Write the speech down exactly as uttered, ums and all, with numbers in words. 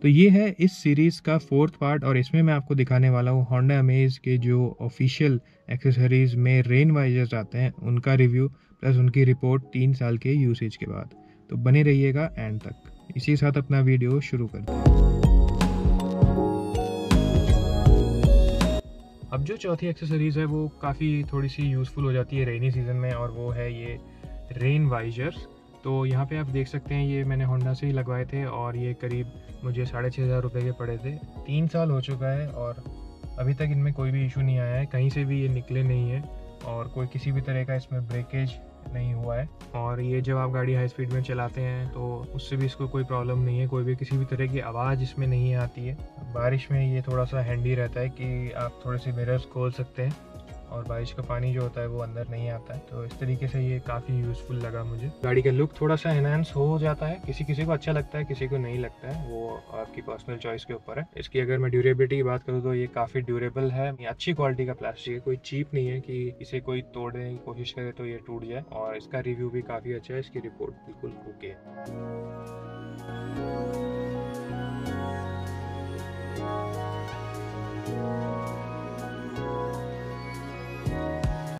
तो ये है इस सीरीज़ का फोर्थ पार्ट और इसमें मैं आपको दिखाने वाला हूँ होंडा अमेज के जो ऑफिशियल एक्सेसरीज़ में रेन वाइजर्स आते हैं उनका रिव्यू प्लस उनकी रिपोर्ट तीन साल के यूसेज के बाद। तो बने रहिएगा एंड तक। इसी के साथ अपना वीडियो शुरू करते हैं। अब जो चौथी एक्सेसरीज़ है वो काफ़ी थोड़ी सी यूज़फुल हो जाती है रेनी सीज़न में, और वो है ये रेन वाइजर्स। तो यहाँ पे आप देख सकते हैं ये मैंने होंडा से ही लगवाए थे और ये करीब मुझे साढ़े छः हज़ार रुपये के पड़े थे। तीन साल हो चुका है और अभी तक इनमें कोई भी इशू नहीं आया है, कहीं से भी ये निकले नहीं है और कोई किसी भी तरह का इसमें ब्रेकेज नहीं हुआ है। और ये जब आप गाड़ी हाई स्पीड में चलाते हैं तो उससे भी इसको कोई प्रॉब्लम नहीं है, कोई भी किसी भी तरह की आवाज़ इसमें नहीं आती है। बारिश में ये थोड़ा सा हैंडी रहता है कि आप थोड़े से मिरर्स खोल सकते हैं और बारिश का पानी जो होता है वो अंदर नहीं आता है। तो इस तरीके से ये काफ़ी यूज़फुल लगा मुझे। गाड़ी का लुक थोड़ा सा एनहांस हो जाता है, किसी किसी को अच्छा लगता है किसी को नहीं लगता है, वो आपकी पर्सनल चॉइस के ऊपर है। इसकी अगर मैं ड्यूरेबिलिटी की बात करूँ तो ये काफ़ी ड्यूरेबल है, ये अच्छी क्वालिटी का प्लास्टिक है, कोई चीप नहीं है कि इसे कोई तोड़ने की कोशिश करे तो ये टूट जाए। और इसका रिव्यू भी काफ़ी अच्छा है, इसकी रिपोर्ट बिल्कुल ओके है।